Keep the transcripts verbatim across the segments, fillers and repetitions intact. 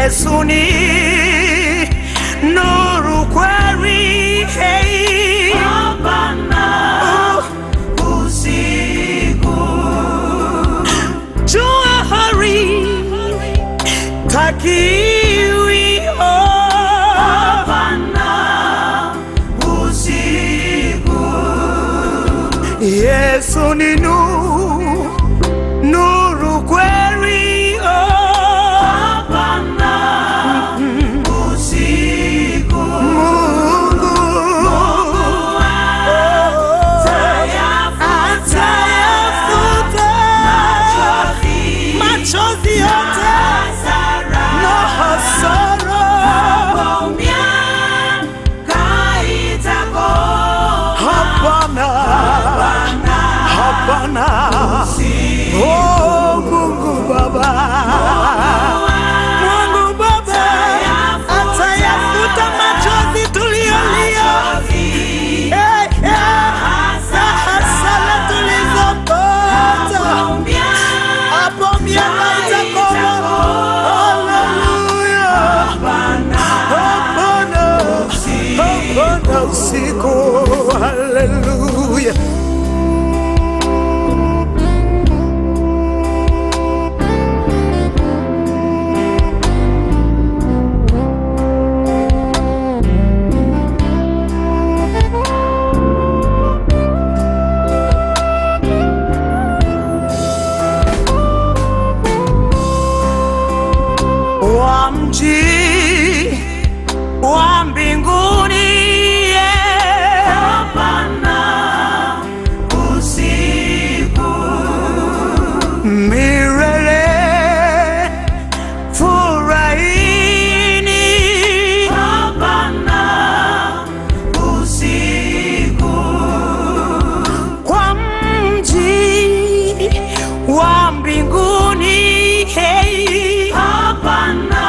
Yesu ni nuru kweli, hey. Hapana usiku, jua hari takiwi, oh. hapana usiku, Yesu ni nuru, nuru kweli, oh. hapana usiku, Mungu, Mungu atayafuta machozi, machozi yote hasara na hasara. hapo miaka itakoma. Hapana, hapana, oh Mungu Baba, Mungu Baba atayafuta machozi tuliyolia, eh, eh, na hasara tulizopata. Hapo miaka itakoma. Haleluya. Hapana, hapana usiku. Haleluya. Wa mji wa mbinguni, yeah. Hapana usiku, Milele furahini, hapana usiku, kwa mji wa mbinguni, hey. hapana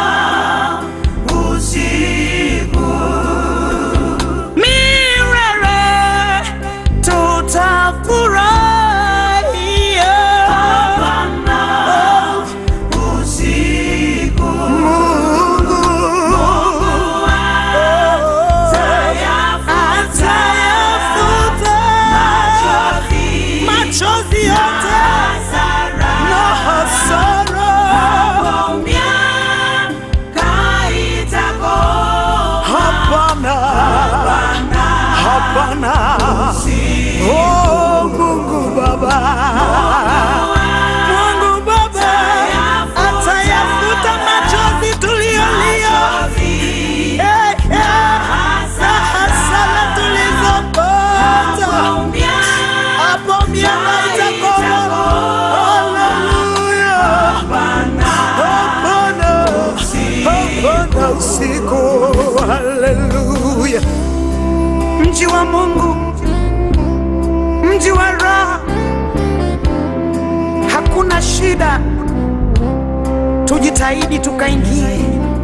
usiku, Milele tutafurahia, hapana usiku, Mungu, Mungu atayafuta machozi, machozi yote hasara na hasara. hapo miaka itakoma. Hapana, hapana, oh Mungu Baba, Mungu Baba atayafuta machozi tuliyolia, eh, eh, na hasara tulizopata. Hapo miaka itakoma. Haleluya. Hapana, hapana usiku. Haleluya. Mji wa Mungu, mji wa raha, hakuna shida. Tujitahidi tukaingie.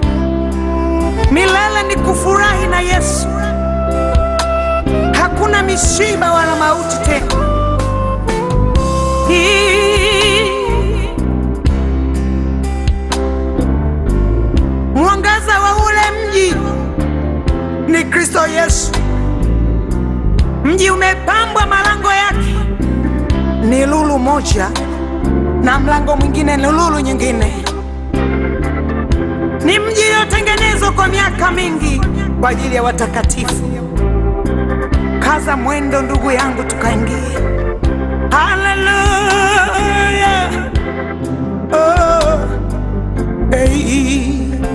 Milele ni kufurahi na Yesu, hakuna mishiba wala mauti tena. Hii mwangaza wa ule mji ni Kristo Yesu. Mji umepambwa, malango yake ni lulu moja na mlango mwingine ni lulu nyingine. Ni mji uliotengenezwa kwa miaka mingi kwa ajili ya watakatifu. Kaza mwendo ndugu yangu, tukaingie. Haleluya. Oh, hey.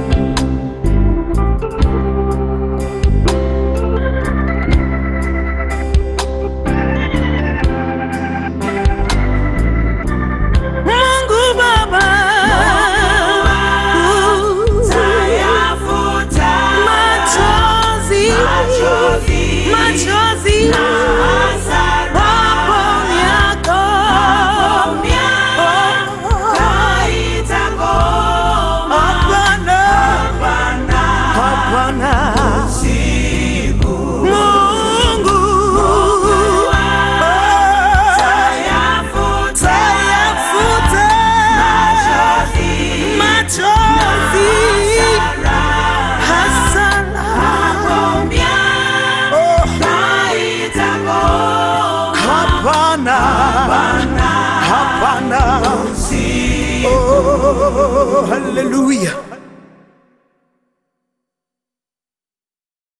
machozi na hasara, wapo miaka, wapo miaka hapana. Oh, haleluya.